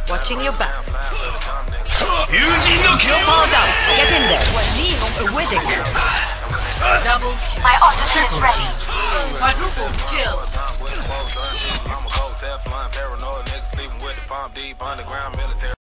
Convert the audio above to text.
Watching your back. You're powered up. Get in there. With it. Double. My ultimate is ready. Quadruple kill. Teflon, paranoid niggas sleeping with the palm deep underground military.